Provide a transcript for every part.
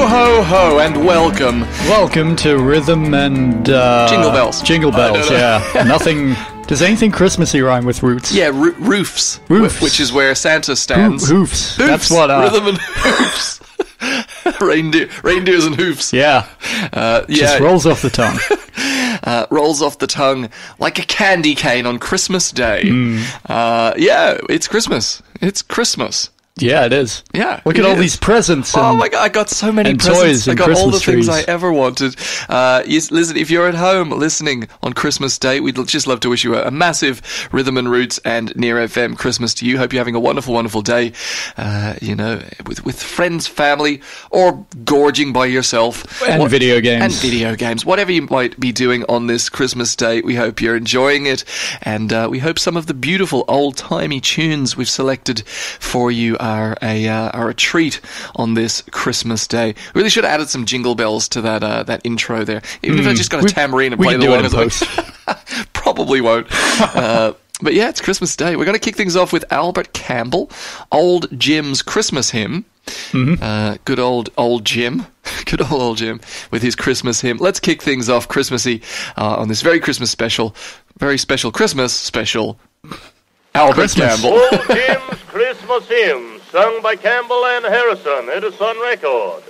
ho, ho, and welcome. Welcome to Rhythm and... Jingle bells. Jingle bells, yeah. Nothing... Does anything Christmassy rhyme with roots? Yeah, roofs. Roofs. Which is where Santa stands. Hoofs. That's what... Rhythm and hoofs. Reindeers and hoofs. Yeah. Just rolls off the tongue. Rolls off the tongue like a candy cane on Christmas Day. Yeah, it's Christmas. It's Christmas. Yeah, it is. Yeah. Look at all these presents. Oh my God, I got so many presents. Toys and I got all the Christmas things trees. I ever wanted. Yes, listen, if you're at home listening on Christmas Day, we'd just love to wish you a massive Rhythm and Roots and Near FM Christmas to you. Hope you're having a wonderful, wonderful day, with friends, family, or gorging by yourself. And video games. And video games. Whatever you might be doing on this Christmas Day, we hope you're enjoying it. And we hope some of the beautiful old-timey tunes we've selected for you are a treat on this Christmas Day. We really should have added some jingle bells to that intro there. Even if I just got a tambourine and play the one. Probably won't. But yeah, it's Christmas Day. We're going to kick things off with Albert Campbell, Old Jim's Christmas Hymn. Good old Jim. Good old Jim with his Christmas hymn. Let's kick things off Christmassy on this very Christmas special, very special Christmas special. Albert Campbell. Old Jim's Christmas Hymn, sung by Campbell and Harrison, Edison record.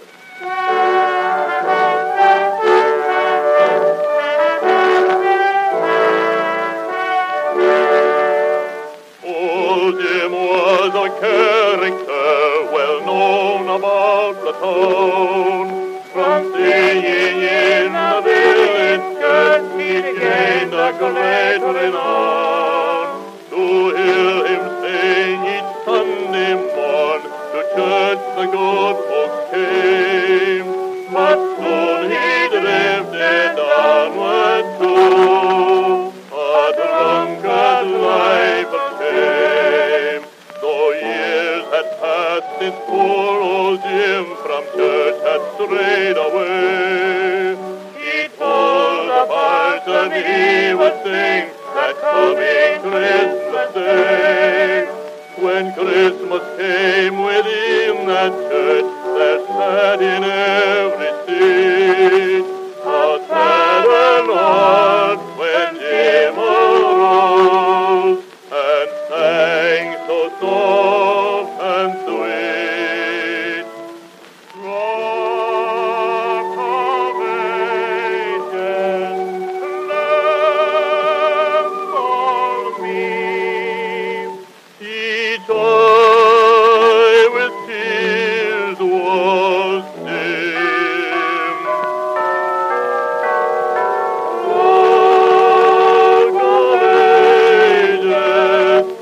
Old Jim was a character well known about the town. From singing in the village church he gained a great renown. To hear him sing each Sunday morn, to church the good folks came. But soon he drifted onward to a drunkard life of shame. Though years had passed since poor old Jim from church had strayed away, he told the parson he would sing that coming Christmas Day. When Christmas came within that church, there sat in every seat a sad Lord when Jim arose and sang so soft and sweet. Rock of Ages, lamp for me. Each eye with tears was dim. Rock of Ages,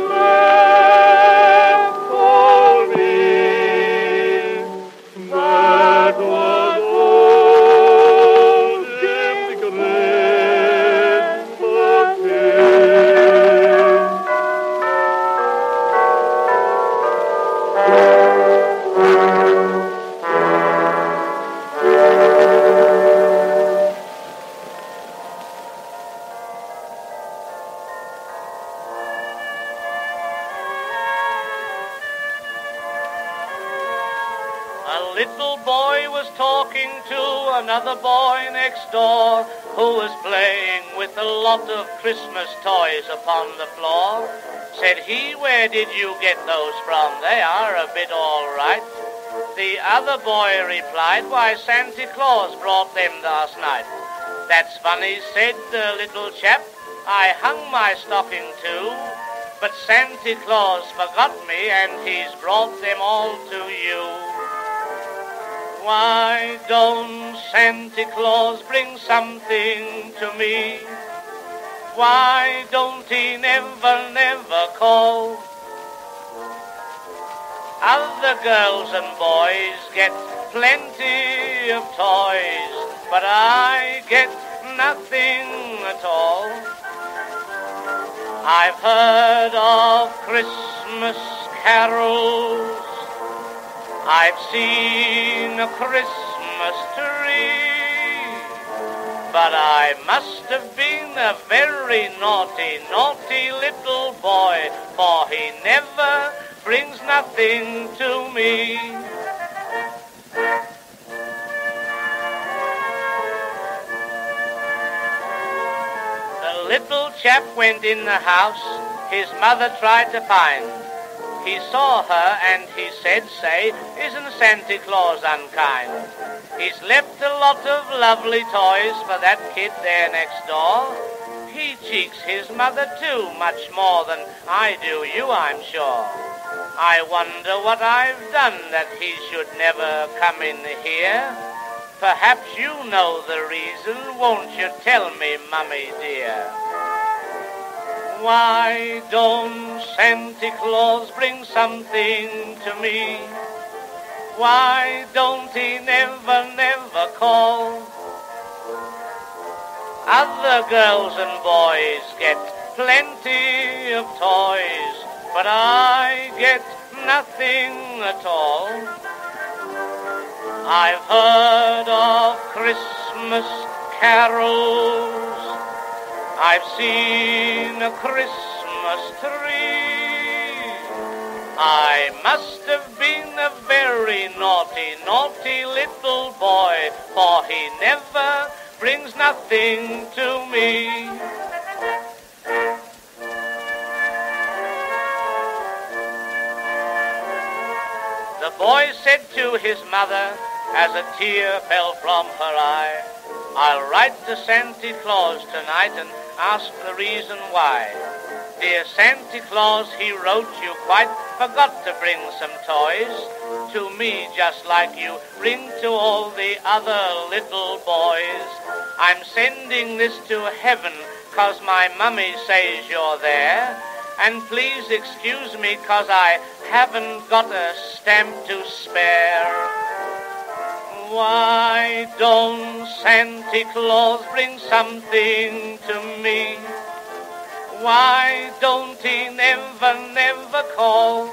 lamp for me. That was old Jim's Christmas hymn. A little boy was talking to another boy next door, who was playing with a lot of Christmas toys upon the floor. Said he, "Where did you get those from? They are a bit all right." The other boy replied, "Why, Santa Claus brought them last night." "That's funny," said the little chap, "I hung my stocking too, but Santa Claus forgot me and he's brought them all to you." Why don't Santa Claus bring something to me? Why don't he never call? Other girls and boys get plenty of toys, but I get nothing at all. I've heard of Christmas carols, I've seen a Christmas tree, but I must have been a very naughty, naughty little boy, for he never brings nothing to me. little chap went in the house his mother tried to find. He saw her and he said, say, isn't Santa Claus unkind? He's left a lot of lovely toys for that kid there next door. He cheeks his mother too, much more than I do you, I'm sure. I wonder what I've done that he should never come in here. Perhaps you know the reason, won't you tell me, Mummy dear? Why don't Santa Claus bring something to me? Why don't he never call? Other girls and boys get plenty of toys, but I get nothing at all. I've heard of Christmas carols, I've seen a Christmas tree. I must have been a very naughty, naughty little boy, for he never brings nothing to me. The boy said to his mother, as a tear fell from her eye, I'll write to Santa Claus tonight and ask the reason why. Dear Santa Claus, he wrote you quite forgot to bring some toys to me, just like you bring to all the other little boys. I'm sending this to heaven 'cause my mummy says you're there. And please excuse me 'cause I haven't got a stamp to spare. Why don't Santa Claus bring something to me? Why don't he never call?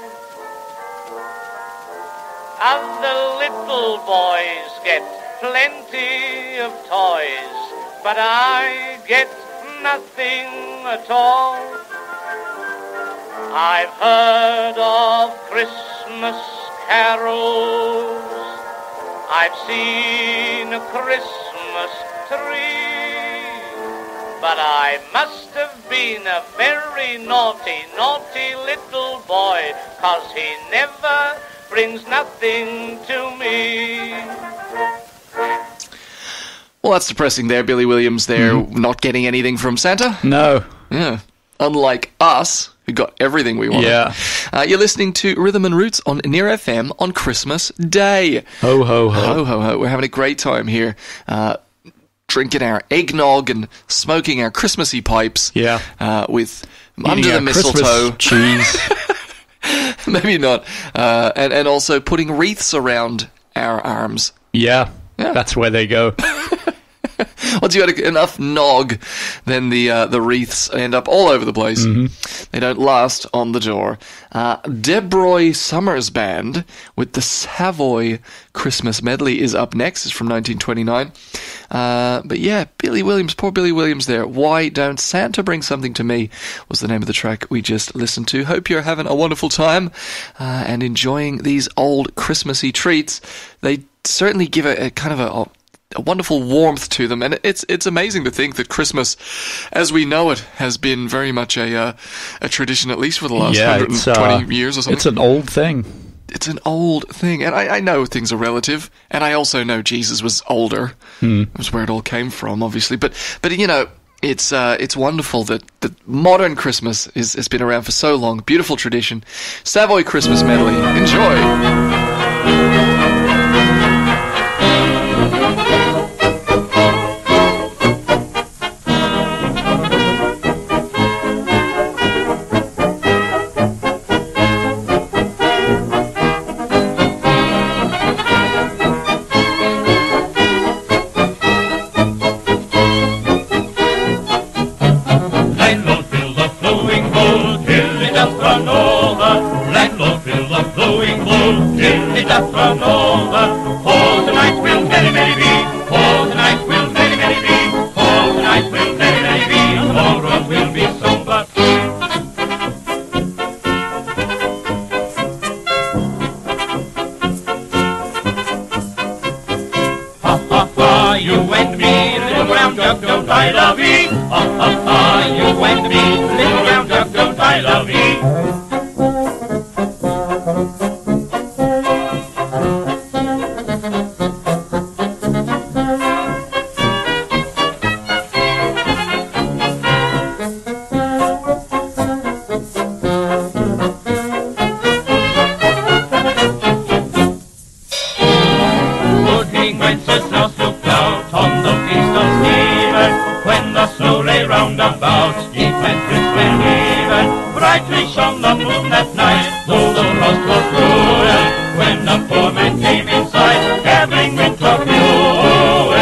Other little boys get plenty of toys, but I get nothing at all. I've heard of Christmas carols, I've seen a Christmas tree, but I must have been a very naughty, naughty little boy, 'cause he never brings nothing to me. Well, that's depressing there, Billy Williams there, not getting anything from Santa. No. Yeah. Unlike us, who got everything we wanted. Yeah. You're listening to Rhythm and Roots on Near FM on Christmas Day. Ho, ho, ho. Ho, ho, ho. We're having a great time here. Drinking our eggnog and smoking our Christmassy pipes. Yeah. With Eating under the our mistletoe. Christmas cheese. Maybe not. And also putting wreaths around our arms. Yeah. Yeah. That's where they go. Once you got enough nog, then the wreaths end up all over the place. They don't last on the door. Debroy Summers Band with the Savoy Christmas Medley is up next. It's from 1929. But yeah, Billy Williams, poor Billy Williams there. Why Don't Santa Bring Something to Me was the name of the track we just listened to. Hope you're having a wonderful time and enjoying these old Christmassy treats. They certainly give a kind of a wonderful warmth to them, and it's amazing to think that Christmas, as we know it, has been very much a tradition, at least for the last 120 years or something. It's an old thing. It's an old thing, and I know things are relative, and I also know Jesus was older. That's where it all came from, obviously. But you know, it's wonderful that modern Christmas has been around for so long. Beautiful tradition. Savoy Christmas Medley. Enjoy. You and me, little brown duck, don't I love ye? Ha ha ha, you and even brightly shone the moon that night, though the frost was cruel. When the poor man came inside, gathering winter fuel.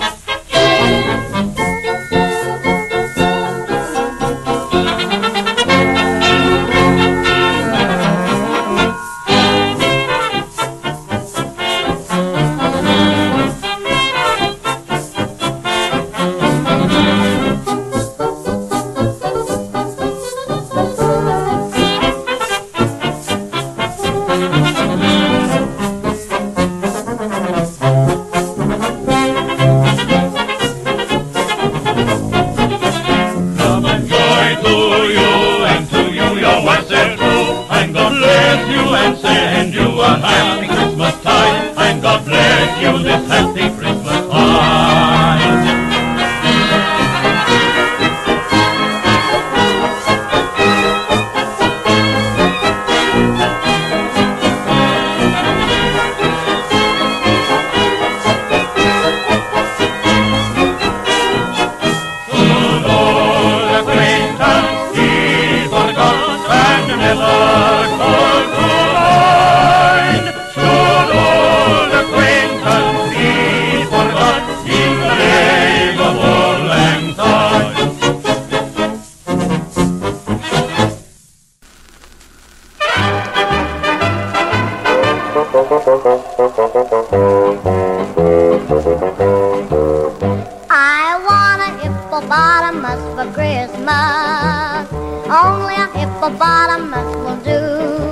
I want a hippopotamus for Christmas. Only a hippopotamus will do.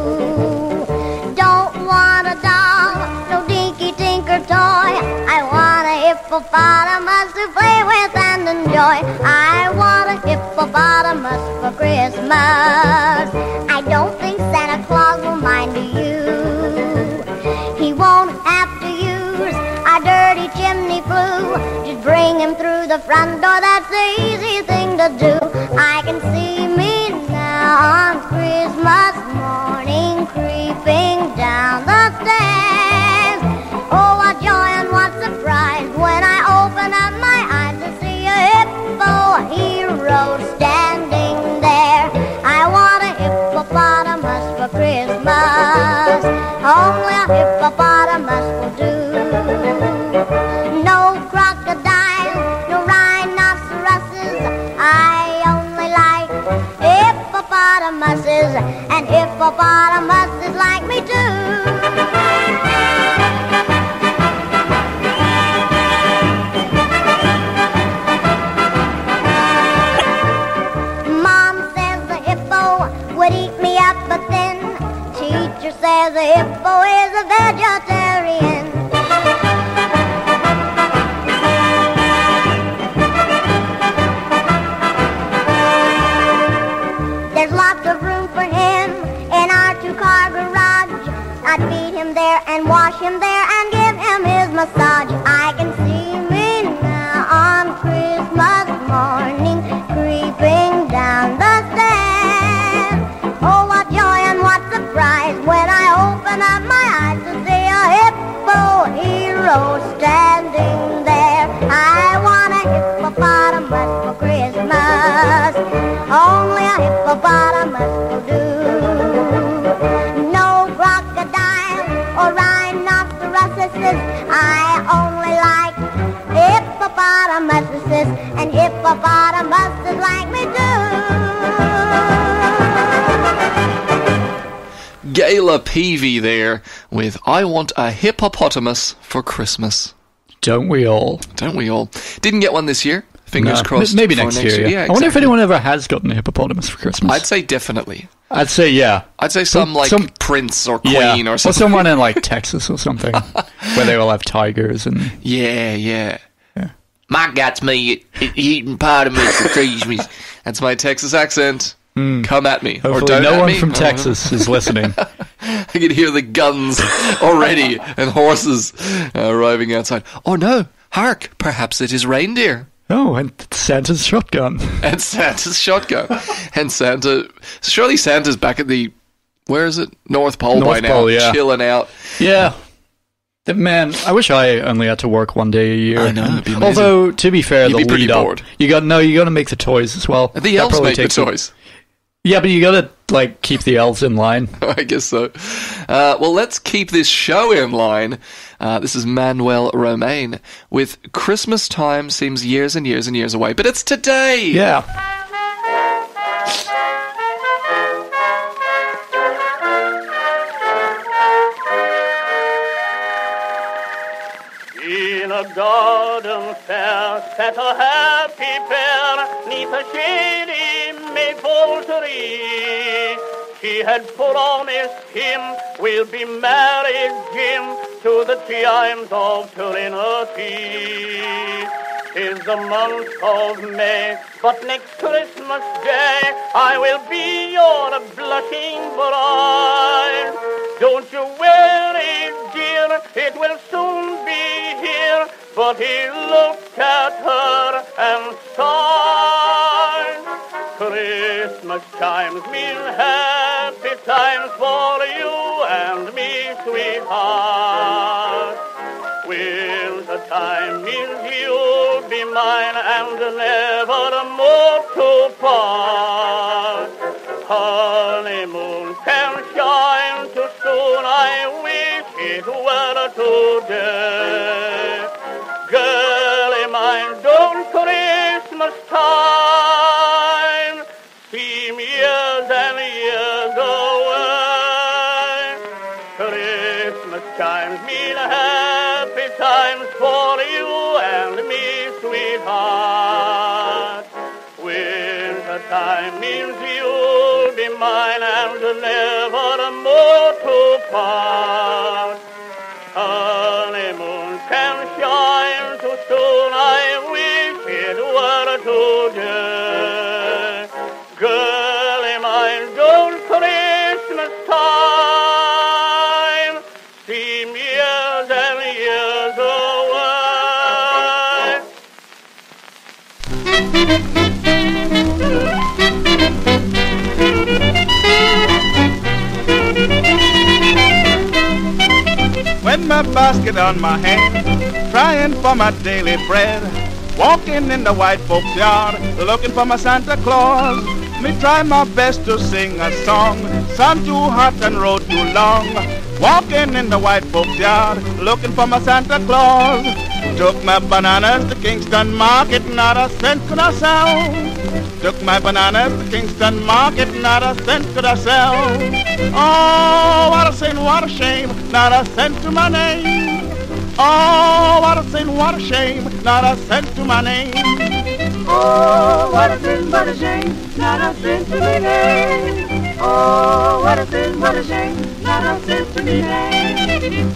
Don't want a doll, no dinky tinker toy. I want a hippopotamus to play with and enjoy. I want a hippopotamus for Christmas. I don't think Santa Claus will mind you. He won't have to use our dirty chimney flue. Just bring him through the front door, that's the easy thing to do. I can see me now on Christmas morning creeping down the stairs. Oh, what joy and what surprise when I open up my eyes to see a hippo hero standing there. I want a hippopotamus for Christmas. Only a hippopotamus will do. No crocodiles, no rhinoceroses. I only like hippopotamuses, and hippopotamuses like me too. Mom says the hippo would eat me up, but then teacher says the hippo is a vegetarian. There's lots of room for him in our two-car garage. I'd feed him there and wash him there and give him his massage. I can see me now on Christmas morning creeping down the stairs. Oh, what joy and what surprise when I open up my eyes to see a hippo hero standing there. I want a hippopotamus for Christmas. Only a hippopotamus will do. No crocodile or rhinoceroses. I only like hippopotamuses, and hippopotamuses like me too. Gayla Peavy there with I Want a Hippopotamus for Christmas. Don't we all? Don't we all? Didn't get one this year. Fingers crossed. Maybe for next year. Yeah, I wonder if anyone ever has gotten a hippopotamus for Christmas. I'd say definitely. I'd say yeah. I'd say some prince or queen Yeah, or something. or someone in like Texas or something, where they all have tigers and Yeah. My got's me eating potamus for Christmas. That's my Texas accent. Come at me. hopefully or don't no at one me. from Texas is listening. I can hear the guns already and horses arriving outside. Oh no, hark, perhaps it is reindeer. Oh, and Santa's shotgun. And Santa's shotgun. And surely Santa's back at the, where is it? North Pole by North now, Pole, yeah. chilling out. Yeah. Man, I wish I only had to work one day a year. I know, it'd be amazing. Although, to be fair, You'd the be pretty lead up, bored. you got to make the toys as well. The elves make the toys. Yeah, but you gotta, like, keep the elves in line. I guess so. Well, let's keep this show in line. This is Manuel Romain with Christmas Time Seems Years and Years and Years Away, but it's today! Yeah. In a garden fair sat a happy pair, 'neath a shady maple tree. She had promised him, we'll be married, Jim, to the chimes of Trinity. 'Tis the month of May, but next Christmas Day I will be your blushing bride. Don't you worry, dear, it will soon be here. But he looked at her and sighed. Christmas chimes mean happy times for you and me, sweetheart. Winter time means you'll be mine and never more to part. Honeymoon can shine too soon, I wish it were today. Girlie mine, don't Christmas time seem years and years away. Christmas chimes mean happy times for you and me, sweetheart. Winter time means you'll be mine and never more to part. Honeymoon can shine too soon, I wish it were today. Girlie mine, don't Christmas time seem years and years away. With my basket on my hand, trying for my daily bread, walking in the white folks' yard, looking for my Santa Claus. Me try my best to sing a song, sun too hot and road too long. Walking in the white folks' yard, looking for my Santa Claus. Took my bananas to Kingston Market, not a cent could I sell. Took my bananas to Kingston Market, not a cent could I sell. Oh, what a sin, what a shame, not a cent to my name. Oh, what a sin, what a shame, not a cent to my name. Oh, what a sin, what a shame, not a cent to me name. Oh, what a sin, what a shame, not a cent to me name.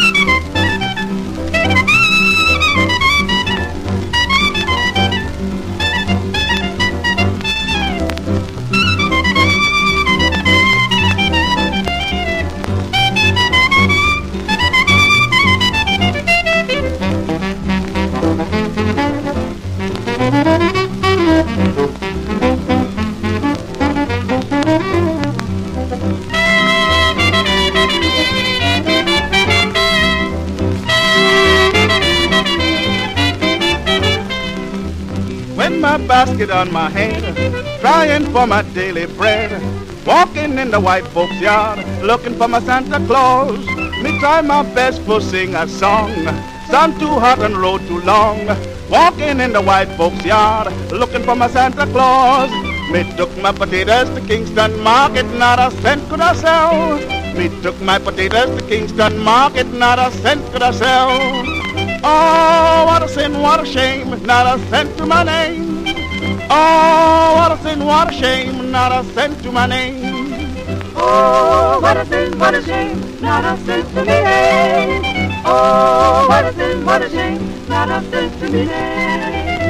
With my basket on my head, trying for my daily bread, walking in the white folks' yard, looking for my Santa Claus. Me try my best for sing a song, sun too hot and road too long. Walking in the white folks' yard, looking for my Santa Claus. Me took my potatoes to Kingston Market, not a cent could I sell. Me took my potatoes to Kingston Market, not a cent could I sell. Oh, what a sin, what a shame, not a cent to my name. Oh, what a sin, what a shame, not a cent to my name. Oh, what a sin, what a shame, not a cent to me name. Oh, what a sin, what a shame, not a cent to me name.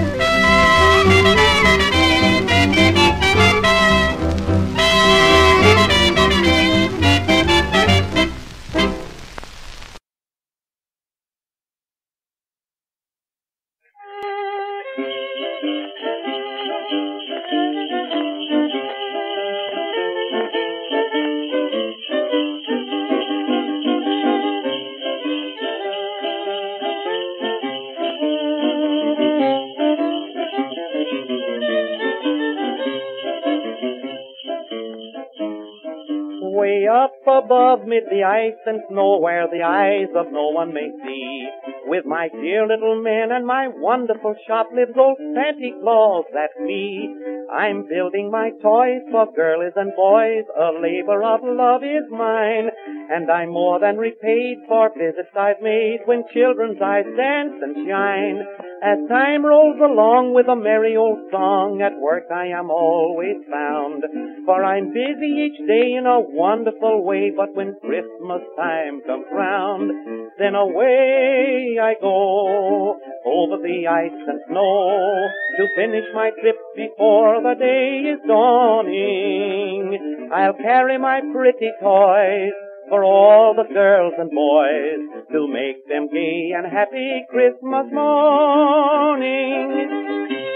Way up above mid the ice and snow where the eyes of no one may see, with my dear little men and my wonderful shop lives old Santa Claus, that's me. I'm building my toys for girls and boys, a labor of love is mine, and I'm more than repaid for visits I've made when children's eyes dance and shine. As time rolls along with a merry old song, at work I am always found, for I'm busy each day in a wonderful way, but when Christmas time comes round, then away I go over the ice and snow to finish my trip before the day is dawning. I'll carry my pretty toys for all the girls and boys to make them gay and happy Christmas morning.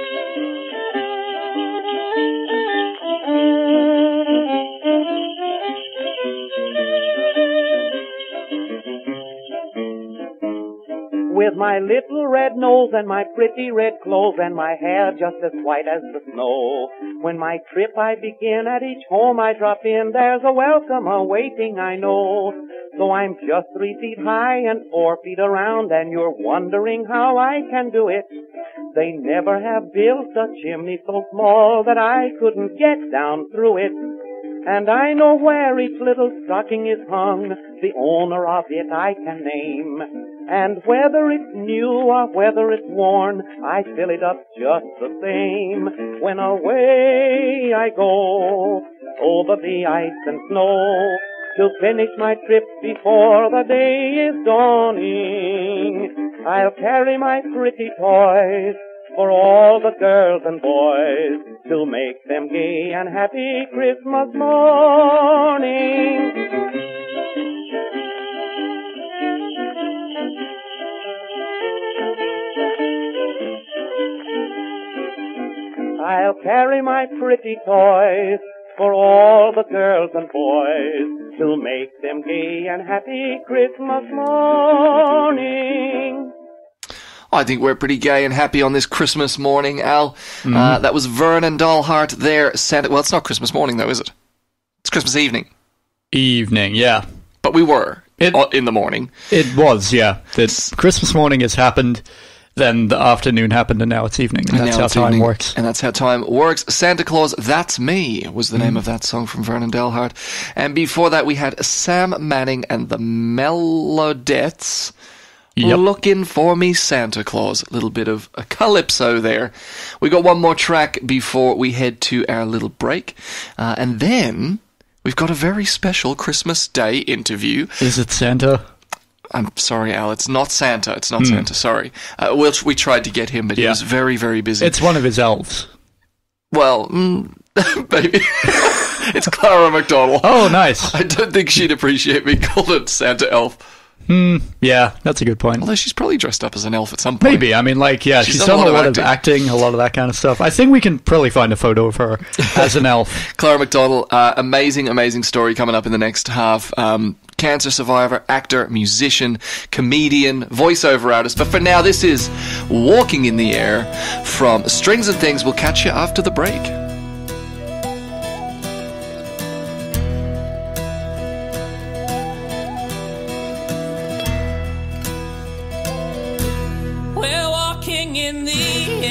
With my little red nose and my pretty red clothes and my hair just as white as the snow, when my trip I begin, at each home I drop in, there's a welcome awaiting, I know. So I'm just 3 feet high and 4 feet around, and you're wondering how I can do it. They never have built a chimney so small that I couldn't get down through it. And I know where each little stocking is hung, the owner of it I can name. And whether it's new or whether it's worn, I fill it up just the same. When away I go over the ice and snow to finish my trip before the day is dawning, I'll carry my pretty toys for all the girls and boys to make them gay and happy Christmas morning. I'll carry my pretty toys for all the girls and boys to make them gay and happy Christmas morning. I think we're pretty gay and happy on this Christmas morning, Al. That was Vernon Dalhart there. Well, it's not Christmas morning, though, is it? It's Christmas evening. Evening, yeah. But we were in the morning. It was, yeah. The Christmas morning has happened, then the afternoon happened, and now it's evening. And that's how time works. And that's how time works. Santa Claus, That's Me was the name of that song from Vernon Dalhart. And before that, we had Sam Manning and the Melodettes. Yep. Looking for me, Santa Claus. A little bit of a calypso there. We got one more track before we head to our little break. And then we've got a very special Christmas Day interview. Is it Santa? I'm sorry, Al. It's not Santa. It's not Santa. Sorry. We tried to get him, but he was very, very busy. It's one of his elves. Well, maybe. It's Clara McDonald. Oh, nice. I don't think she'd appreciate me calling it Santa Elf. Yeah, that's a good point. Although she's probably dressed up as an elf at some point. Maybe. I mean, she's done a lot of acting, a lot of that kind of stuff. I think we can probably find a photo of her as an elf. Clara McDonald, amazing, amazing story coming up in the next half. Cancer survivor, actor, musician, comedian, voiceover artist. But for now, this is Walking in the Air from Strings and Things. We'll catch you after the break. In the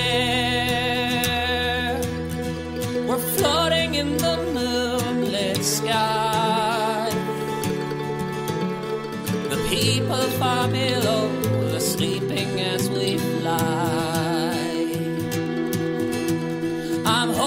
air, we're floating in the moonlit sky. The people far below are sleeping as we fly. I'm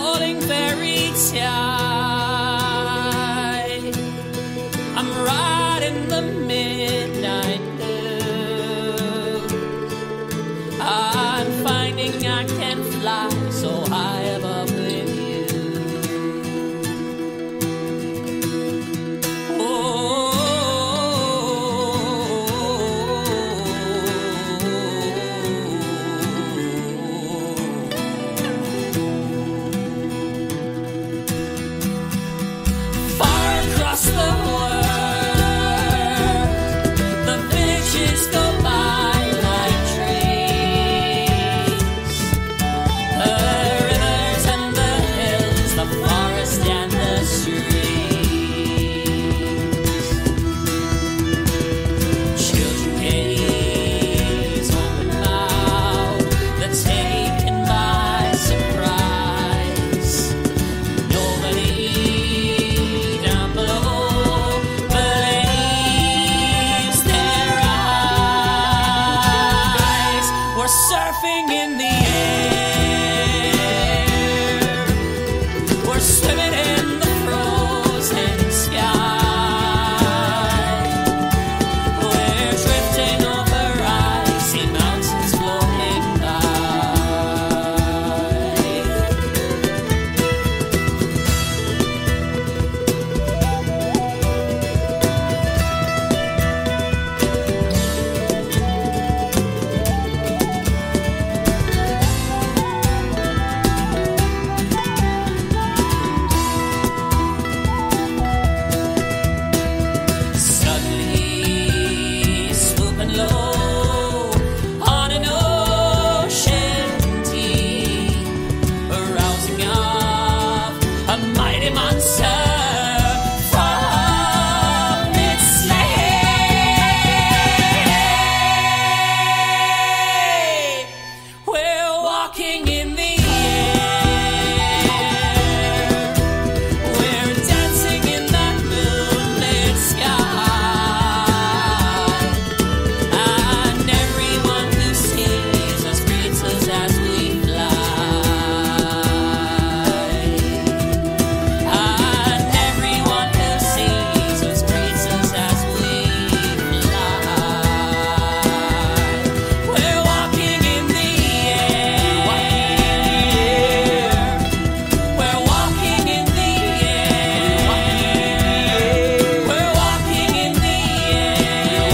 swimming in the frozen sky. We're drifting over icy mountains floating by. Suddenly swooping low on an ocean deep, arousing up a mighty monster from its sleigh. We're walking in the air. We're dancing in that moonlit sky. And everyone who sees us greets us as we fly. And everyone who sees us greets us as we fly. We're walking in the air. We're walking in the air. We're walking in the air.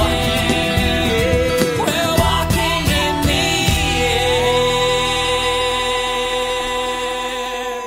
We're walking in the air.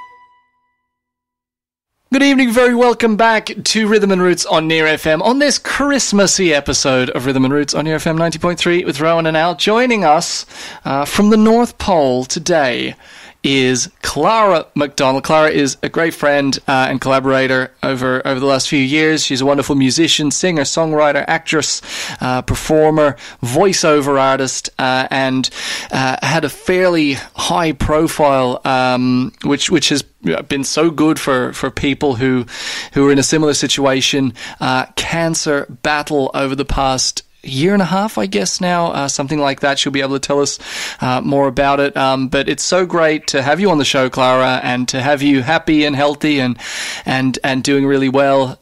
Good evening, very welcome back to Rhythm and Roots on Near FM on this Christmassy episode of Rhythm and Roots on Near FM 90.3 with Rowan and Al. Joining us from the North Pole today is Clara McDonald. Clara is a great friend and collaborator over the last few years. She's a wonderful musician, singer, songwriter, actress, performer, voiceover artist, and had a fairly high profile, which has been so good for people who are in a similar situation, cancer battle over the past year and a half, I guess now, something like that. She'll be able to tell us more about it. But it's so great to have you on the show, Clara, and to have you happy and healthy and doing really well.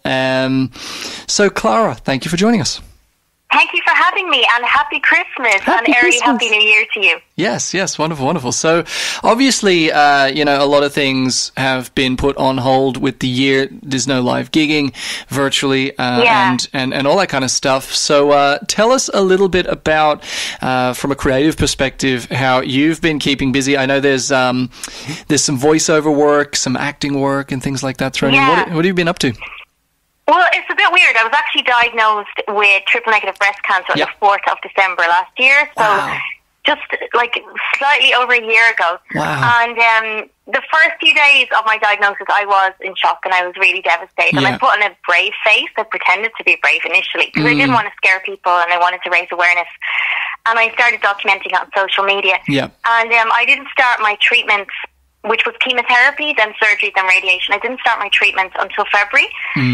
So, Clara, thank you for joining us. Thank you for having me, and happy Christmas and Erie, happy New Year to you. Yes, wonderful. So, obviously, a lot of things have been put on hold with the year. There's no live gigging virtually, and all that kind of stuff. So, tell us a little bit about, from a creative perspective, how you've been keeping busy. I know there's some voiceover work, some acting work, and things like that thrown in. What have you been up to? Well, it's a bit weird. I was actually diagnosed with triple-negative breast cancer on the 4th of December last year, so just like slightly over a year ago. Wow. And the first few days of my diagnosis, I was in shock and I was really devastated. And I put on a brave face. I pretended to be brave initially because I didn't want to scare people and I wanted to raise awareness. And I started documenting on social media. Yeah. And I didn't start my treatments, which was chemotherapy, then surgery, then radiation. I didn't start my treatments until February.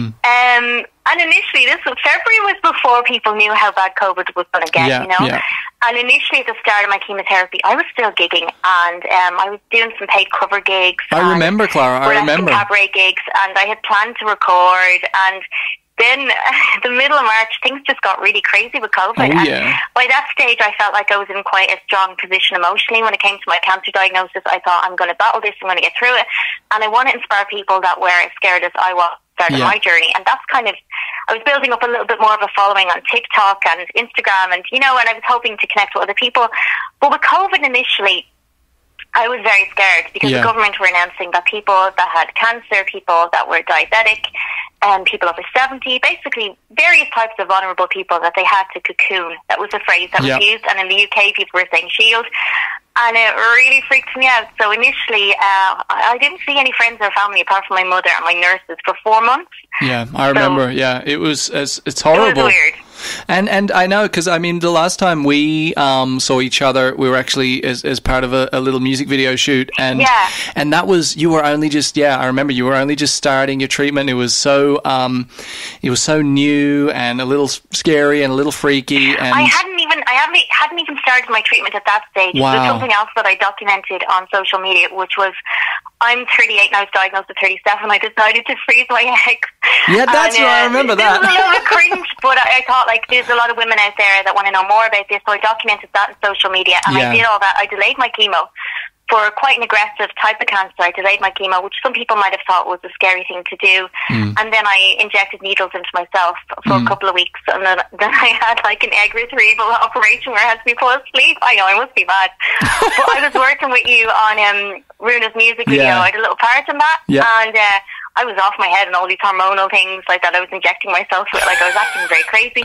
And initially, February was before people knew how bad COVID was going to get, you know? Yeah. And initially, at the start of my chemotherapy, I was still gigging, and I was doing some paid cover gigs. I remember, Clara, I remember. Cabaret gigs, and I had planned to record, and then the middle of March, things just got really crazy with COVID. And by that stage, I felt like I was in quite a strong position emotionally. When it came to my cancer diagnosis, I thought, I'm going to battle this, I'm going to get through it. And I want to inspire people that were as scared as I was starting my journey. And that's kind of, I was building up a little bit more of a following on TikTok and Instagram, and, and I was hoping to connect with other people. But with COVID initially, I was very scared because the government were announcing that people that had cancer, people that were diabetic, people over 70, basically various types of vulnerable people that they had to cocoon. That was a phrase that was used. And in the UK, people were saying shield. And it really freaked me out. So initially, I didn't see any friends or family apart from my mother and my nurses for 4 months. Yeah, I remember. It was, it's horrible. It was weird. And I know, because I mean, the last time we saw each other, we were actually as part of a little music video shoot, and that was, you were only just I remember you were only just starting your treatment. It was so new and a little scary and a little freaky. And I hadn't hadn't even started my treatment at that stage. Wow. There's something else that I documented on social media, which was, I'm 38 and I was diagnosed at 37. I decided to freeze my eggs. Yeah, that's right. I remember that. It was a little bit cringe, but I thought, like, there's a lot of women out there that want to know more about this, so I documented that on social media, and I did all that. I delayed my chemo. For quite an aggressive type of cancer, I delayed my chemo, which some people might have thought was a scary thing to do. And then I injected needles into myself for a couple of weeks, and then I had like an egg retrieval operation where I had to be put asleep. I know, I must be mad. But I was working with you on Runa's music video. I had a little part in that, and I was off my head and all these hormonal things like that I was injecting myself with. Like, I was acting very crazy.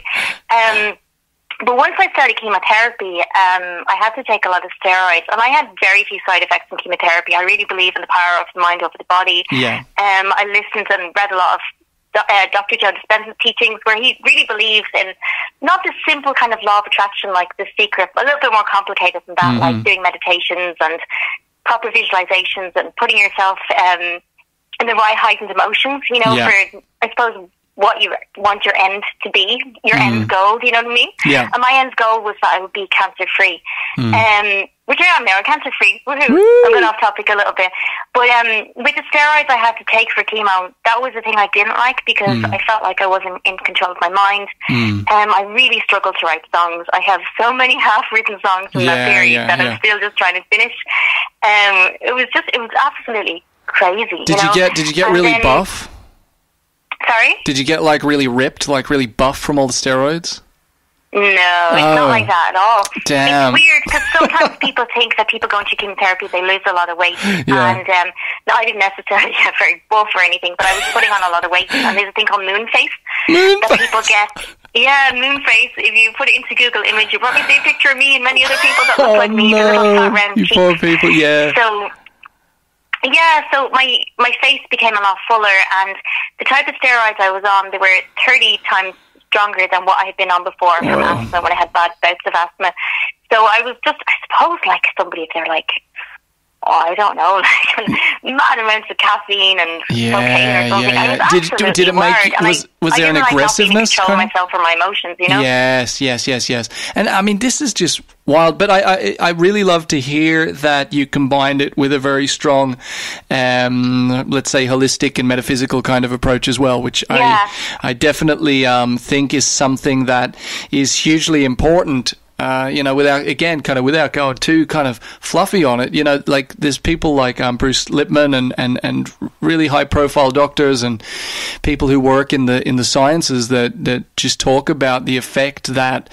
But once I started chemotherapy, I had to take a lot of steroids, and I had very few side effects from chemotherapy. I really believe in the power of the mind over the body. I listened and read a lot of Dr. Joe Dispenza's teachings, where he really believes in not the simple kind of law of attraction like The Secret, but a little bit more complicated than that, like doing meditations and proper visualizations and putting yourself in the right heightened emotions, you know, for, I suppose, what you want your end to be, your end goal, do you know what I mean? And my end goal was that I would be cancer-free. Which I am now, I'm cancer-free. Woohoo! I'm going off topic a little bit. But with the steroids I had to take for chemo, that was the thing I didn't like, because I felt like I wasn't in control of my mind. I really struggled to write songs. I have so many half-written songs from that period that I'm still just trying to finish. It was absolutely crazy. Did you get really buff? Sorry? Did you get like really ripped, like really buff from all the steroids? No, it's not like that at all. Damn. It's weird because sometimes people think that people going through chemotherapy, they lose a lot of weight. And no, I didn't necessarily get very buff or anything, but I was putting on a lot of weight. And there's a thing called moon face that people get. Yeah, moon face. If you put it into Google image, you probably see a picture of me and many other people that look like me. The little fat round cheeks. Poor people, So my face became a lot fuller, and the type of steroids I was on, they were 30 times stronger than what I had been on before from asthma, when I had bad bouts of asthma. So I was just, I suppose, like somebody, if they're like, I don't know, like mad amounts of caffeine and cocaine or something. I was absolutely worried. Was there an aggressiveness? I didn't myself or my emotions, you know? Yes. And I mean, this is just wild, but I really love to hear that you combined it with a very strong, let's say, holistic and metaphysical kind of approach as well, which I definitely think is something that is hugely important. Without going too kind of fluffy on it, you know, like there's people like Bruce Lipman and really high profile doctors and people who work in the sciences that just talk about the effect that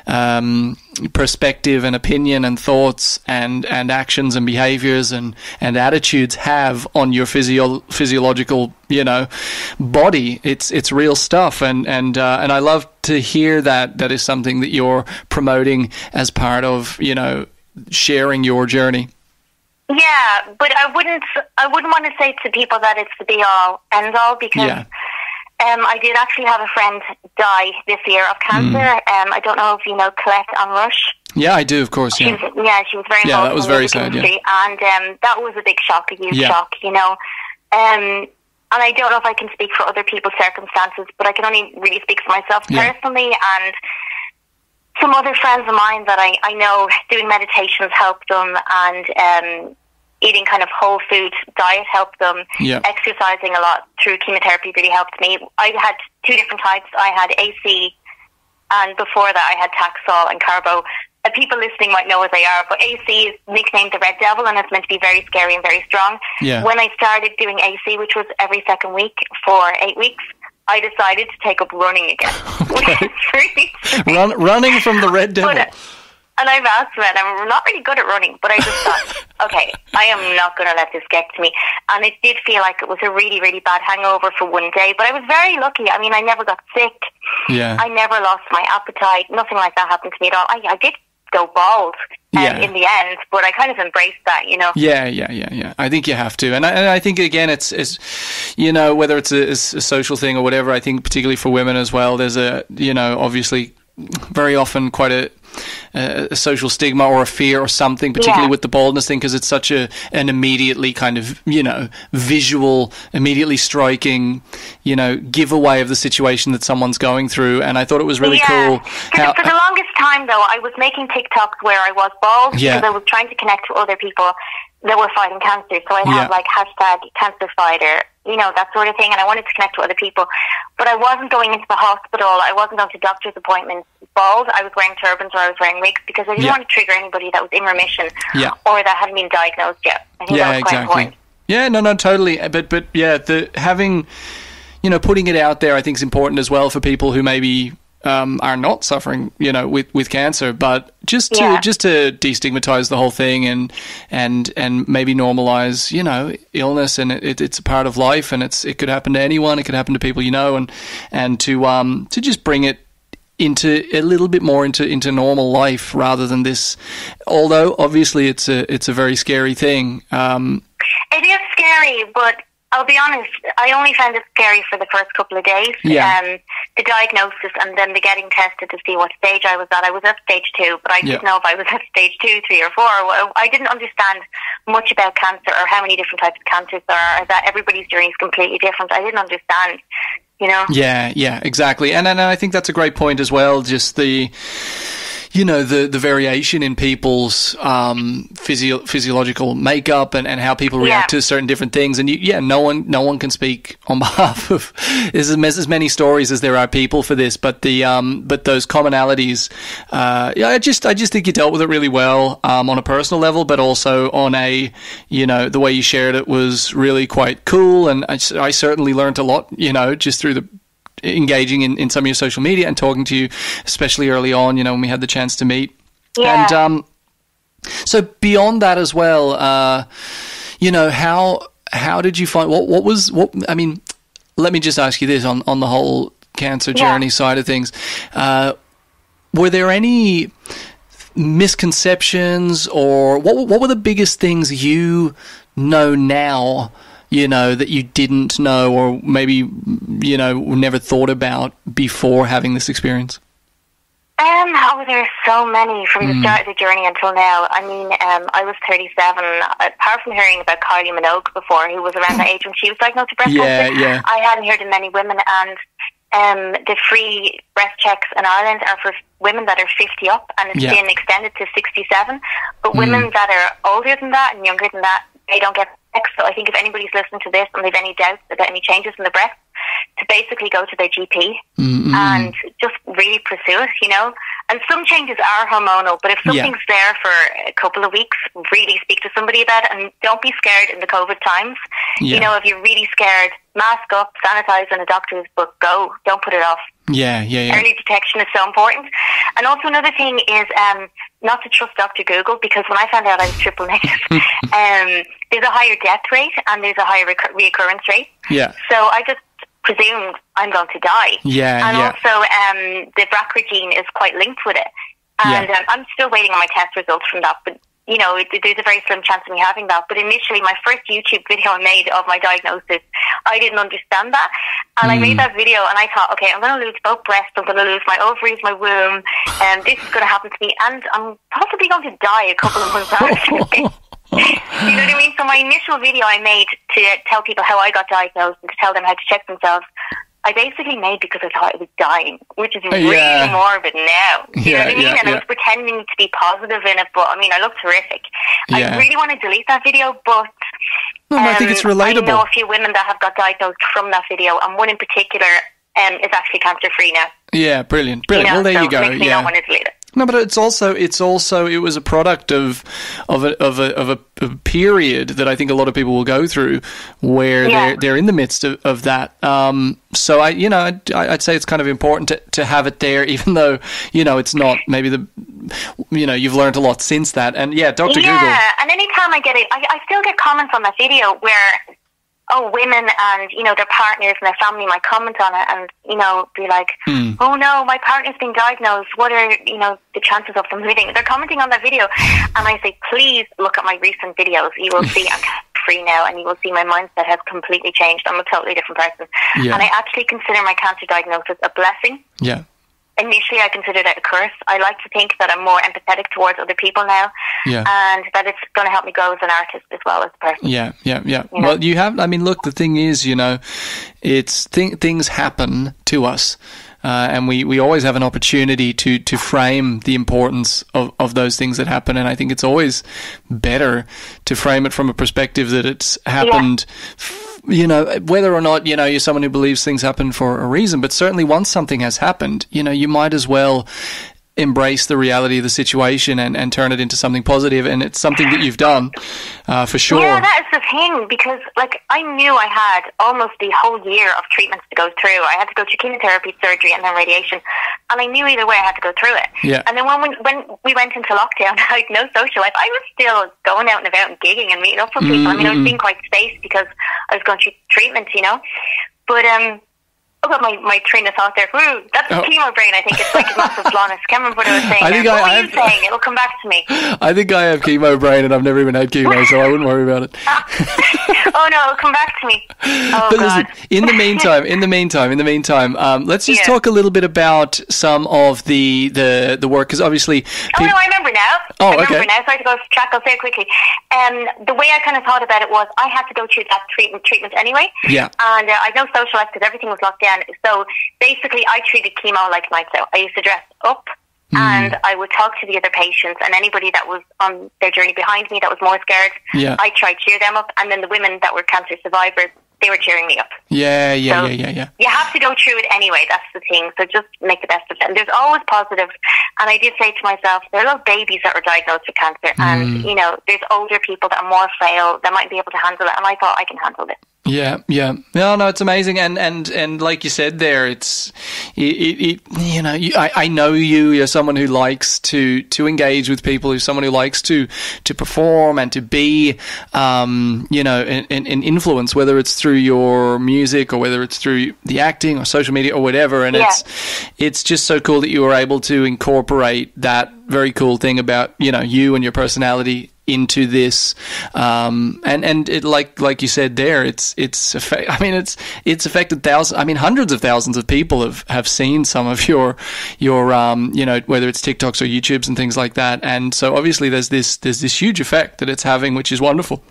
perspective and opinion and thoughts and actions and behaviors and attitudes have on your physiological, you know, body. It's real stuff, and I love to hear that is something that you're promoting as part of, you know, sharing your journey. Yeah, but I wouldn't want to say to people that it's the be all end all, because I did actually have a friend die this year of cancer. I don't know if you know Colette Rush. Yeah, I do, of course. She was very involved. Yeah, that was very sad. Yeah. And that was a big shock, a huge shock, you know. And I don't know if I can speak for other people's circumstances, but I can only really speak for myself personally. And some other friends of mine that I know, doing meditations helped them, and eating kind of whole food diet helped them. Exercising a lot through chemotherapy really helped me. I had two different types. I had AC, and before that I had Taxol and Carbo. People listening might know what they are, but AC is nicknamed the Red Devil, and it's meant to be very scary and very strong. When I started doing AC, which was every second week for 8 weeks, I decided to take up running again. Running from the Red Devil. And I've asked them, I'm not really good at running, but I just thought, okay, I am not going to let this get to me. And it did feel like it was a really, really bad hangover for one day, but I was very lucky. I mean, I never got sick. I never lost my appetite. Nothing like that happened to me at all. I did go bald in the end, but I kind of embraced that, you know. Yeah. I think you have to, and I think again, it's you know, whether it's a social thing or whatever. I think particularly for women as well, there's a, you know, obviously very often quite a social stigma or a fear or something, particularly with the baldness thing, because it's such an immediately kind of, visual, immediately striking, giveaway of the situation that someone's going through. And I thought it was really cool. For the longest time, though, I was making TikToks where I was bald because I was trying to connect to other people that were fighting cancer. So I'd have like #cancerfighter, that sort of thing. And I wanted to connect to other people. But I wasn't going into the hospital. I wasn't going to doctor's appointments bald. I was wearing turbans or I was wearing wigs because I didn't want to trigger anybody that was in remission or that hadn't been diagnosed yet. I think that was quite important. Yeah, no, totally. But yeah, having, putting it out there, I think is important as well for people who maybe are not suffering, with cancer, but just to destigmatize the whole thing and maybe normalize, illness, and it's a part of life, and it could happen to anyone. It could happen to people, and to just bring it into a little bit more into normal life rather than this. Although obviously it's a very scary thing. It is scary, but I'll be honest, I only found it scary for the first couple of days. The diagnosis and then the getting tested to see what stage I was at. I was at stage 2, but I didn't know if I was at stage 2, 3 or 4. I didn't understand much about cancer or how many different types of cancers there are, or that everybody's journey is completely different. I didn't understand, Yeah, exactly. And I think that's a great point as well, just the variation in people's physiological makeup and how people react to certain different things. And no one can speak on behalf of as many stories as there are people for this. But but those commonalities, I just think you dealt with it really well on a personal level, but also on a the way you shared it was really quite cool. And I certainly learned a lot, just through the engaging in some of your social media and talking to you, especially early on, when we had the chance to meet. And so beyond that as well, how did you find I mean, let me just ask you this on the whole cancer journey side of things. Were there any misconceptions, or what were the biggest things you know now, that you didn't know, or maybe, never thought about before having this experience? There are so many from the start of the journey until now. I mean, I was 37. Apart from hearing about Kylie Minogue before, who was around that age when she was diagnosed with breast cancer, I hadn't heard of many women. And the free breast checks in Ireland are for women that are 50 up, and it's been extended to 67. But women that are older than that and younger than that, they don't get checks. So I think if anybody's listening to this and they've any doubts about any changes in the breast, to basically go to their GP and just really pursue it, And some changes are hormonal, but if something's there for a couple of weeks, really speak to somebody about it, and don't be scared in the COVID times. If you're really scared, mask up, sanitize in a doctor's book, go. Don't put it off. Early detection is so important. And also another thing is not to trust Dr. Google, because when I found out I was triple negative, there's a higher death rate and there's a higher reoccurrence rate. So I just presumed I'm going to die. Also the BRCA gene is quite linked with it. And I'm still waiting on my test results from that, but there's a very slim chance of me having that. But initially, my first YouTube video I made of my diagnosis, I didn't understand that. And I made that video and I thought, okay, I'm going to lose both breasts, I'm going to lose my ovaries, my womb, and this is going to happen to me. And I'm possibly going to die a couple of months after. You know what I mean? So my initial video I made to tell people how I got diagnosed and to tell them how to check themselves, I basically made because I thought I was dying, which is really morbid now. You know what I mean? And I was pretending to be positive in it, but I mean, I look terrific. I really want to delete that video, but I think it's relatable. I know a few women that have got diagnosed from that video, and one in particular is actually cancer-free now. Yeah, brilliant. Well, there you go. It makes me not want to delete it. No, but it was a product of a period that I think a lot of people will go through where they're in the midst of that. So I'd say it's kind of important to have it there, even though it's not maybe you've learned a lot since that. And Dr. Google. Yeah, and anytime I get it, I still get comments on that video where women and, their partners and their family might comment on it and, be like, oh no, my partner's been diagnosed. What are, the chances of them living? They're commenting on that video. And I say, please look at my recent videos. You will see I'm free now, and you will see my mindset has completely changed. I'm a totally different person. And I actually consider my cancer diagnosis a blessing. initially I considered it a curse. I like to think that I'm more empathetic towards other people now, and that it's going to help me grow as an artist as well as a person. Yeah. Well, you have. I mean, look, the thing is, it's things happen to us. And we always have an opportunity to frame the importance of those things that happen. And I think it's always better to frame it from a perspective that it's happened, whether or not, you're someone who believes things happen for a reason. But certainly once something has happened, you might as well embrace the reality of the situation and turn it into something positive. And it's something that you've done, for sure. Yeah, that is the thing, because I knew I had almost the whole year of treatments to go through. I had to go through chemotherapy, surgery, and then radiation, and I knew either way I had to go through it. Yeah. And then when we went into lockdown, I had no social life. I was still going out and about and gigging and meeting up with people. I mean, I was being quite spaced because I was going through treatment, but I've got my train of thought there. Ooh, that's chemo brain. I think it's like a massive blonde. I can't remember what I was saying. What were you saying? It'll come back to me. I think I have chemo brain, and I've never even had chemo, so I wouldn't worry about it. Oh no, it'll come back to me. Oh but God. Listen, in the meantime, let's just talk a little bit about some of the work, because obviously. Oh no, I remember now. Oh, I okay. remember now. Sorry to go off track. I'll say it quickly. The way I kind of thought about it was I had to go through that treatment anyway. Yeah. And I had no social life because everything was locked down. So basically, I treated chemo like nights out. I used to dress up, and I would talk to the other patients and anybody that was on their journey behind me that was more scared. Yeah. I tried to cheer them up, and then the women that were cancer survivors, they were cheering me up. Yeah. You have to go through it anyway. That's the thing. So just make the best of it. And there's always positives. And I did say to myself, there are little babies that were diagnosed with cancer, and there's older people that are more frail that might be able to handle it. And I thought, I can handle it. Yeah. No, it's amazing, and like you said there, I know you're someone who likes to engage with people, who's someone who likes to perform and to be, an influence, whether it's through your music or whether it's through the acting or social media or whatever. And it's just so cool that you were able to incorporate that very cool thing about you and your personality into this, and it like you said there, it's affected hundreds of thousands of people have seen some of your whether it's TikToks or YouTubes and things like that, and so obviously there's this huge effect that it's having, which is wonderful.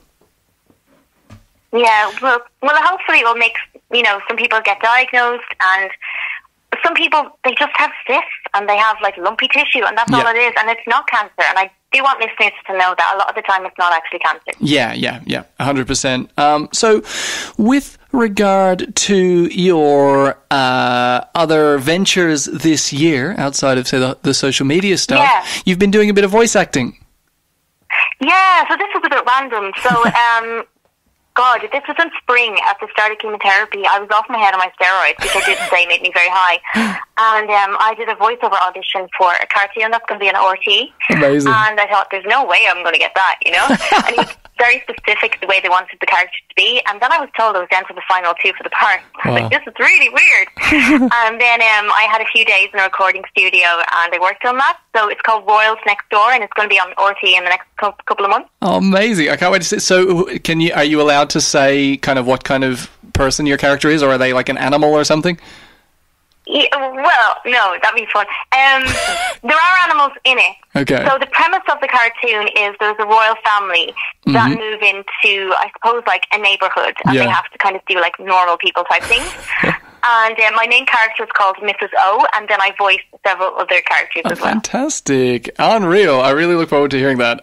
Yeah, well, hopefully it will make some people get diagnosed, and some people, they just have cysts and they have like lumpy tissue, and that's all it is, and it's not cancer. And I do want listeners to know that a lot of the time it's not actually cancer. Yeah, 100%. So with regard to your other ventures this year, outside of, say, the social media stuff, you've been doing a bit of voice acting. Yeah, so this was a bit random. So, God, this was in spring at the start of chemotherapy. I was off my head on my steroids, which I did say made me very high. And I did a voiceover audition for a cartoon that's going to be an RT. Amazing. And I thought, there's no way I'm going to get that, And it was very specific the way they wanted the character to be. And then I was told I was down to the final 2 for the part. I was like, this is really weird. And then I had a few days in a recording studio and I worked on that. So it's called Royals Next Door, and it's going to be on RT in the next couple of months. Oh, amazing. I can't wait to see. So are you allowed to say kind of what kind of person your character is, or are they like an animal or something? Yeah, well, no, that'd be fun. There are animals in it. Okay. So the premise of the cartoon is there's a royal family that move into, I suppose, like a neighbourhood, and they have to kind of do like normal people type things. And my main character is called Mrs. O, and then I voiced several other characters as well. Fantastic. Unreal. I really look forward to hearing that.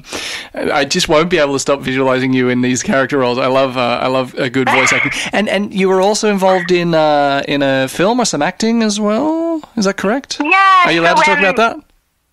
I just won't be able to stop visualizing you in these character roles. I love a good voice acting. And you were also involved in a film or some acting as well? Is that correct? Yeah. Are you allowed to talk about that?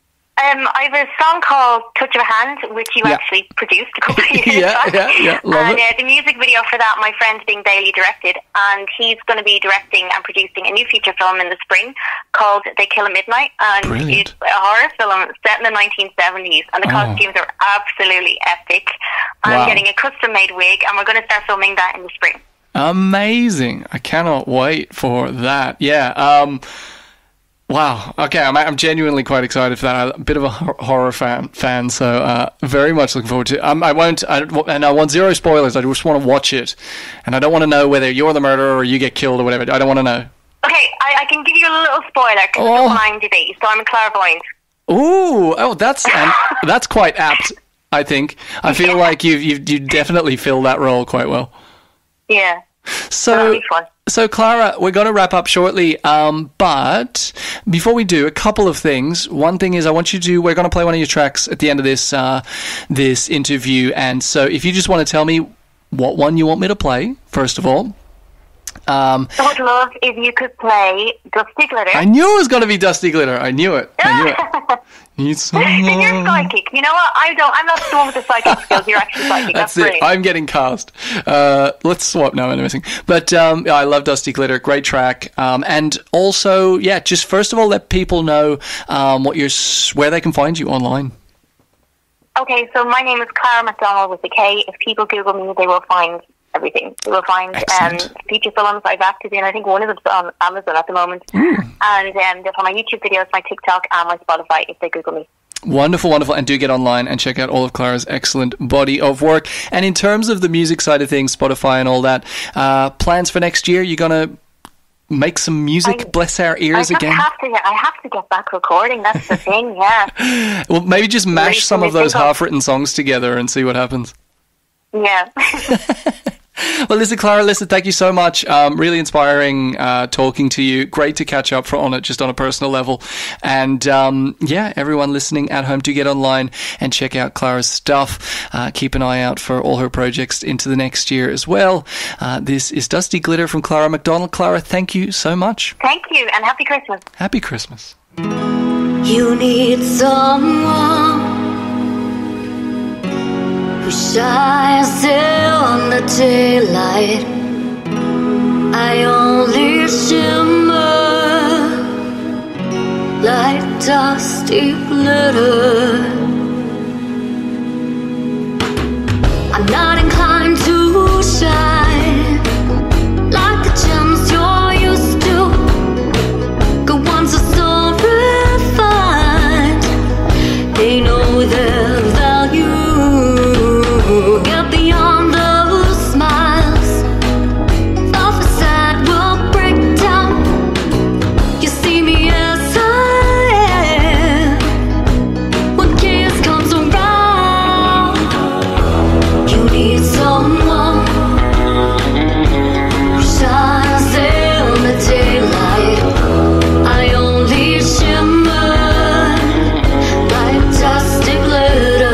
I have a song called Touch of a Hand, which you actually produced a couple of years back. Yeah, love it. The music video for that, my friend Bing Bailey directed, and he's going to be directing and producing a new feature film in the spring called They Kill at Midnight, and it's a horror film set in the 1970s, and the costumes are absolutely epic. I'm getting a custom-made wig, and we're going to start filming that in the spring. Amazing. I cannot wait for that. Yeah. Wow. Okay, I'm genuinely quite excited for that. I'm a bit of a horror fan, so very much looking forward to it. I want zero spoilers. I just want to watch it, and I don't want to know whether you're the murderer or you get killed or whatever. I don't want to know. Okay, Okay, I can give you a little spoiler because it's on IMDb. So I'm a clairvoyant. Oh, that's quite apt. I think. I feel like you definitely fill that role quite well. Yeah. So Clara, we're going to wrap up shortly. But before we do, a couple of things. One thing is, we're going to play one of your tracks at the end of this interview. And so, if you just want to tell me what one you want me to play, first of all. I would love if you could play Dusty Glitter. I knew it was going to be Dusty Glitter. I knew it. You're psychic. You know what? I'm not the one with the psychic skills. You're actually psychic. That's it. brilliant. I'm getting cast. Let's swap. No, I'm missing. But I love Dusty Glitter. Great track. And also, just first of all, let people know where they can find you online. Okay, so my name is Clara McDonald with a K. If people Google me, they will find everything. They will find feature films I've acted in. I think one of them's on Amazon at the moment. And they'll find my YouTube videos, my TikTok, and my Spotify if they Google me. Wonderful, wonderful. And do get online and check out all of Clara's excellent body of work. And in terms of the music side of things, Spotify and all that, plans for next year? You're going to make some music, bless our ears again? I have to get back recording. That's the thing, yeah. Well, maybe just mash some of those half-written songs together and see what happens. Yeah. Well, listen, Clara, thank you so much. Really inspiring talking to you. Great to catch up on it, just on a personal level. And everyone listening at home, do get online and check out Clara's stuff. Keep an eye out for all her projects into the next year as well. This is Dusty Glitter from Clara McDonald. Clara, thank you so much. Thank you, and Happy Christmas. Happy Christmas. You need someone who shines in the daylight. I only shimmer like dusty glitter. I'm not inclined to shine like the gems you're used to. Good ones are so refined, they know their value. Get beyond those smiles, the facade will break down. You see me as I am when chaos comes around. You need someone who shines in the daylight. I only shimmer like dusty glitter.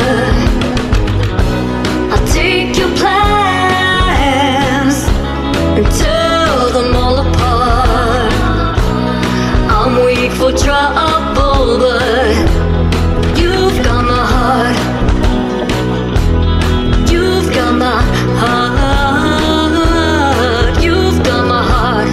Tear them all apart. I'm weak for trouble, but you've got my heart. You've got my heart. You've got my heart.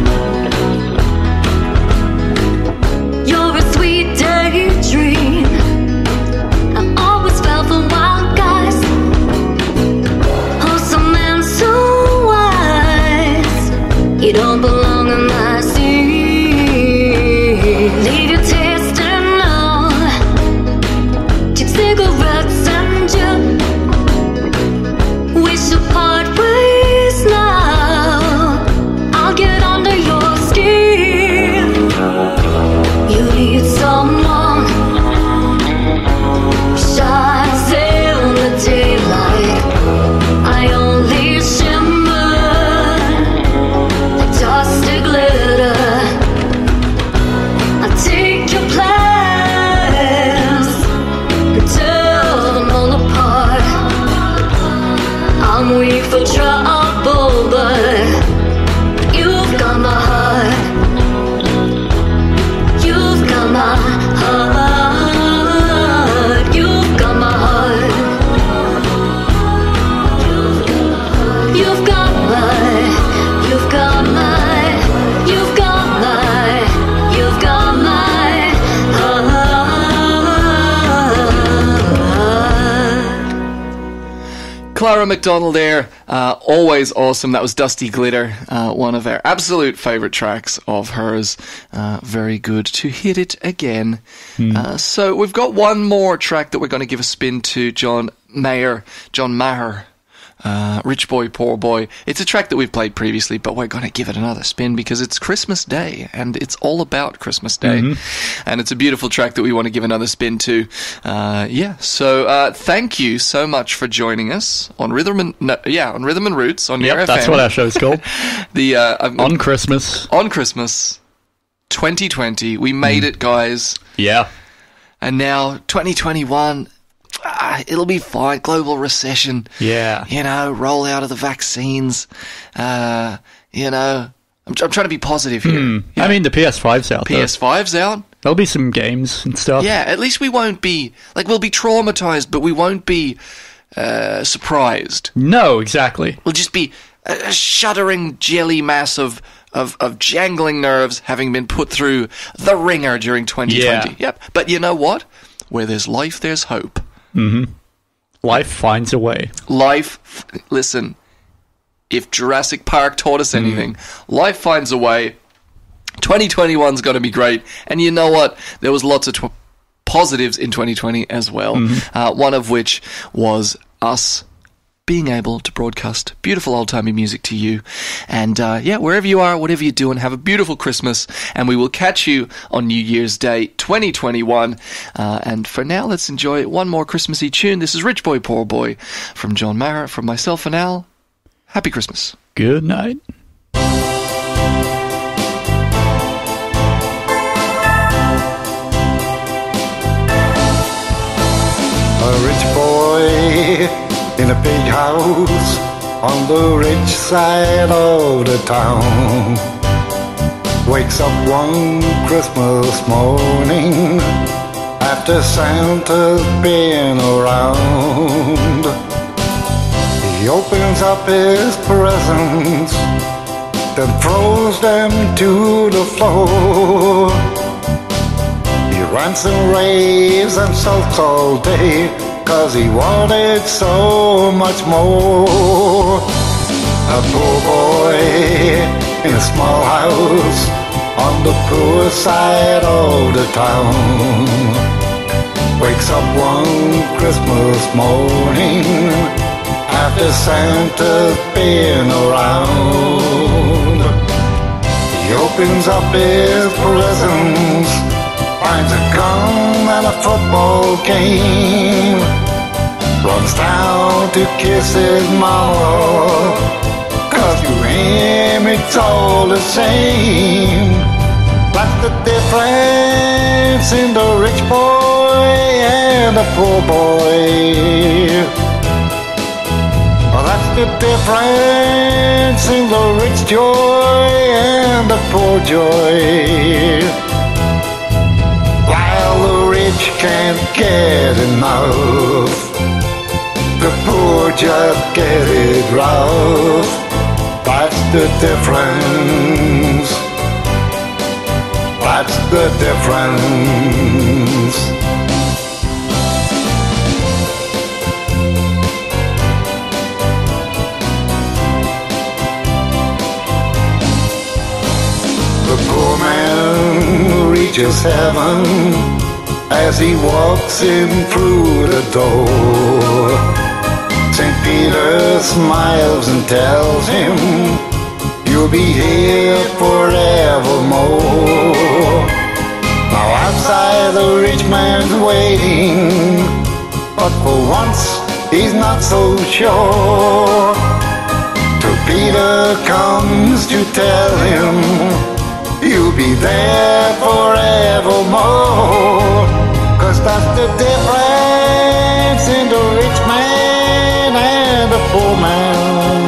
You're a sweet daydream. I always fell for wild guys. Oh, some man so you don't belong in my scene. Leave your taste and know. Take cigarettes and you. We should part ways now. I'll get under your skin. You need someone who shines in the daylight. I only shimmer dusty glitter. I take your plans and tear them all apart. I'm weak for trouble, but you've got my heart. You've got my heart. You've got my heart. You've got my. You've got my, you've got my, you've got my heart. Clara McDonald there, always awesome. That was Dusty Glitter, one of our absolute favourite tracks of hers. Very good to hit it again. So we've got one more track that we're going to give a spin to, John Maher. Rich Boy, Poor Boy. It's a track that we've played previously, but we're going to give it another spin because it's Christmas Day, and it's all about Christmas Day. And it's a beautiful track that we want to give another spin to. So thank you so much for joining us on Rhythm and Roots on Near FM. That's what our show's called. On Christmas. On Christmas 2020. We made it, guys. Yeah. And now 2021... it'll be fine. Global recession. Yeah. Roll out of the vaccines. I'm trying to be positive here. I mean, the PS5's out. PS5's out. There'll be some games and stuff. Yeah, at least we won't be... we'll be traumatized, but we won't be surprised. No, exactly. We'll just be a shuddering jelly mass of jangling nerves having been put through the ringer during 2020. Yeah. Yep. But you know what? Where there's life, there's hope. Life finds a way. Listen, if Jurassic Park taught us anything, life finds a way. 2021's going to be great. And you know what? There was lots of positives in 2020 as well. One of which was us being able to broadcast beautiful old-timey music to you. And wherever you are, whatever you're doing, have a beautiful Christmas, and we will catch you on New Year's Day 2021. And for now, let's enjoy one more Christmassy tune. This is Rich Boy, Poor Boy from John Maher. From myself and Al, happy Christmas. Good night. A rich boy in a big house on the rich side of the town wakes up one Christmas morning after Santa's been around. He opens up his presents, then throws them to the floor. He rants and raves and sulks all day, 'cause he wanted so much more. A poor boy in a small house on the poor side of the town wakes up one Christmas morning after Santa's been around. He opens up his presents, finds a gun and a football game, runs down to kiss his mama, 'cause to him it's all the same. That's the difference in the rich boy and the poor boy. That's the difference in the rich joy and the poor joy. While the rich can't get enough, the poor just get it rough. That's the difference. That's the difference. The poor man reaches heaven as he walks in through the door. St. Peter smiles and tells him, you'll be here forevermore. Now outside the rich man's waiting, but for once he's not so sure. Till Peter comes to tell him, you'll be there forevermore. 'Cause that's the difference in the rich man and the poor man.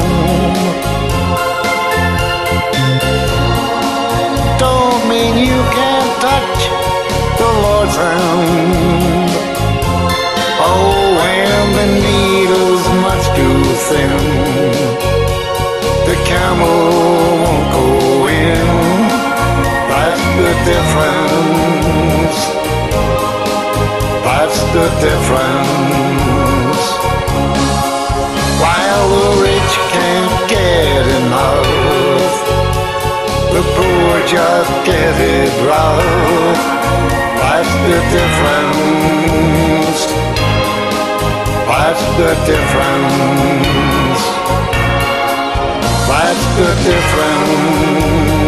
Don't mean you can't touch the Lord's hand. Oh, when the needle's much too thin, the camel won't go in. That's the difference. That's the difference. While the rich can't get enough, the poor just get it rough. That's the difference. That's the difference. That's the difference.